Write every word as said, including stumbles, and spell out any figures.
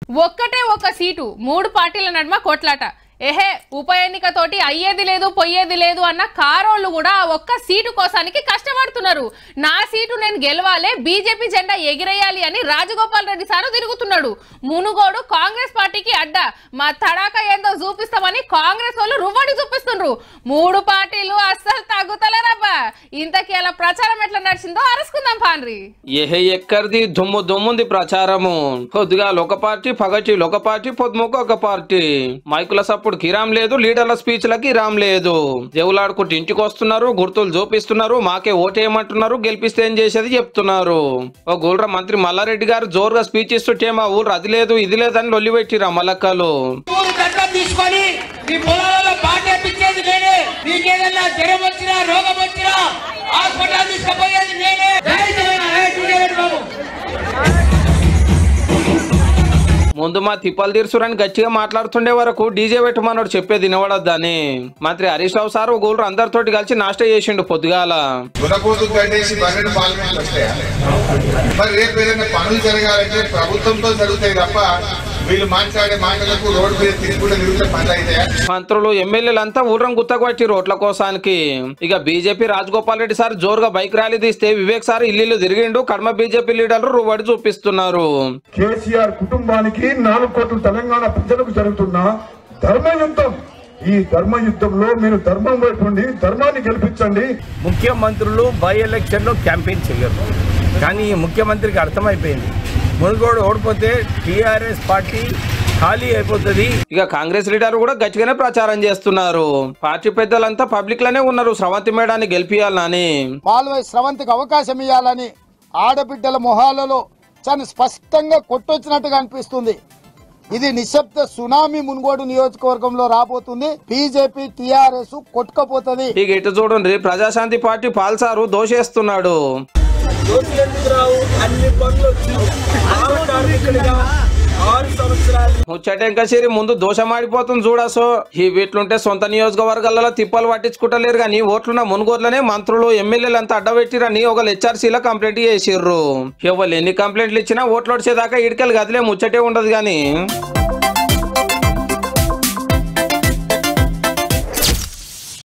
ఒక్కటే ఒక సీటు మూడు పార్టీల నడుమ కొట్లాట. ఏహే ఉప ఎన్నికతోటి అయ్యేది లేదు పోయేది లేదు అన్న కారోళ్ళు కూడా ఒక్క సీటు కోసానికి కష్టపడుతున్నారు. నా సీటు నేను గెలవాలి, బీజేపీ జెండా ఎగిరేయాలి అని రాజగోపాల్ రెడ్డి సారు తిరుగుతున్నాడు. మునుగోడు కాంగ్రెస్ పార్టీకి అడ్డా, మా తడాక ఏందో చూపిస్తామని కాంగ్రెస్ వాళ్ళు రువ్వడి చూపిస్తుండ్రు. మూడు పార్టీలు అస్సలు తగ్గుతలేరబ్బా. ఇంతకీ అలా ప్రచారం ఎట్లా నడిచిందో అరుసుకుందాం పాండ్రి. ఏహే ఎక్కడిది దుమ్ము దుమ్ముంది ప్రచారము. పొద్దుగా ఒక పార్టీ, పగటి ఒక పార్టీ, పొద్దుముక ఒక పార్టీ. మైకుల సప్పుడు కిరామ్ లేదు, లీడర్ల స్పీచ్ లకి రామ్ లేదు. దేవులాడుకుంటూ ఇంటికి వస్తున్నారు, గుర్తులు చూపిస్తున్నారు, మాకే ఓటేయమంటున్నారు, గెలిపిస్తే ఏం చేసేది చెప్తున్నారు. ఓ గోల్ర మంత్రి మల్లారెడ్డి గారు జోరుగా స్పీచ్ ఇస్తుంటే మా ఊరు అది లేదు ఇది లేదని లొల్లి పెట్టిరా మల్లక్కలు. ముందు మా తిప్పలు తీర్చురని గట్టిగా మాట్లాడుతుండే వరకు డీజే పెట్టమన్నాడు చెప్పేది వినవడద్దని. మంత్రి హరీష్ రావు సార్ గోల్రు అందరితోటి కలిసి నాష్ట చేసిండు పొద్దుగాల. పనులు జరగాలంటే ప్రభుత్వంతో జరుగుతాయి తప్ప వీళ్ళు మాట్లాడే మాటలకు రోడ్డు మీద తీసుకుంటే నిరుత పనులు అయితే. మంత్రులు ఎమ్మెల్యేలంతా ఊరం గుత్తకొచ్చి రోడ్ల కోసానికి. ఇక బీజేపీ రాజగోపాల్ రెడ్డి సార్ జోరుగా బైక్ ర్యాలీ తీస్తే వివేక్ సార్ ఇల్లు తిరిగిండు. కడమ బీజేపీ లీడర్లు రువ్వడి చూపిస్తున్నారు. కేసీఆర్ కుటుంబానికి నాలుగు కోట్ల తెలంగాణ ప్రజలకు జరుగుతున్న ధర్మ యుద్ధం. ఈ ధర్మ యుద్ధంలో మీరు ధర్మం వైపు ఉండి ధర్మాన్ని గెలిపించండి. ముఖ్యమంత్రులు బై ఎలక్షన్ లో క్యాంపెయిన్ చేయరు, కానీ ముఖ్యమంత్రికి అర్థమైపోయింది మునుగోడు ఓడిపోతే టీఆర్ఎస్ పార్టీ ఖాళీ అయిపోతుంది. ఇక కాంగ్రెస్ లీడర్ కూడా గట్టిగానే ప్రచారం చేస్తున్నారు. పార్టీ పెద్దలంతా పబ్లిక్ లోనే ఉన్నారు స్రవంతి మేడాన్ని గెలిపియాలని. మాల్వై స్రవంతికి అవకాశం ఇవ్వాలని ఆడబిడ్డల మొహాలలో చాలా స్పష్టంగా కొట్టొచ్చినట్టుగా అనిపిస్తుంది. ఇది నిశ్శబ్ద సునామీ మునుగోడు నియోజకవర్గంలో రాబోతుంది. బీజేపీ టీఆర్ఎస్ కొట్టుకపోతుంది. ఇక ఇటు చూడండి, ప్రజాశాంతి పార్టీ పాల్సారు దోషేస్తున్నాడు. ముచ్చటెంకసేరి ముందు దోషమాడిపోతుంది చూడసో. ఈ వీట్లుంటే సొంత నియోజకవర్గాలలో తిప్పలు పట్టించుకుంటలేరు కానీ ఓట్లున్న మునుగోర్లనే మంత్రులు ఎమ్మెల్యేలు అంతా అడ్డబెట్టిరని ఒక హెచ్ఆర్సీలో కంప్లైంట్ చేసిర్రు. ఎవరు ఎన్ని కంప్లైంట్లు ఇచ్చినా ఓట్లు వచ్చేదాకా ఇడికెళ్ళి గదిలే ముచ్చటే ఉండదు గాని.